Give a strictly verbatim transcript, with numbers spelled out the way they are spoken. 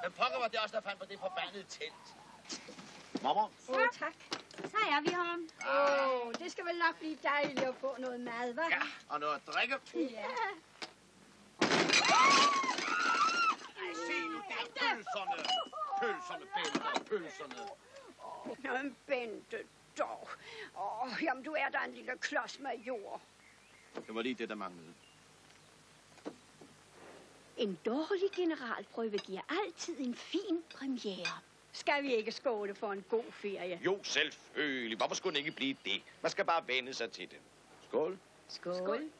Men pokker var det også, der fandt på det forbandede telt. Mormor? Åh, oh, tak. Så er vi ham. Åh, oh, det skal vel nok blive dejligt at få noget mad, hva'? Ja, og noget at drikke. Ja. Ej, se nu, det er pølserne. Pølserne, Bente, pølserne. Nå, men Bente, dog. Åh, oh, jamen, du er da en lille klods med jord. Det var lige det, der manglede. En dårlig generalprøve giver altid en fin premiere. Skal vi ikke skåle for en god ferie? Jo, selvfølgelig. Hvorfor skulle den ikke blive det? Man skal bare vende sig til det. Skål. Skål. Skål.